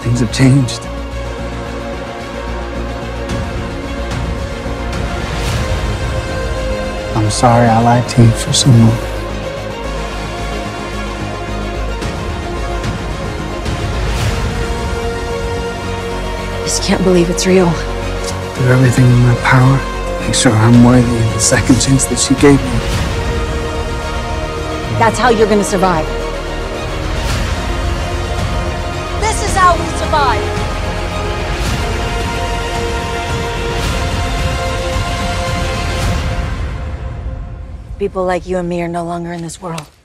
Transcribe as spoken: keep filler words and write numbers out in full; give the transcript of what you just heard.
Things have changed. I'm sorry I lied to you for so long. I just can't believe it's real. Do everything in my power to make sure I'm worthy of the second chance that she gave me. That's how you're gonna survive. This is how we survive. People like you and me are no longer in this world.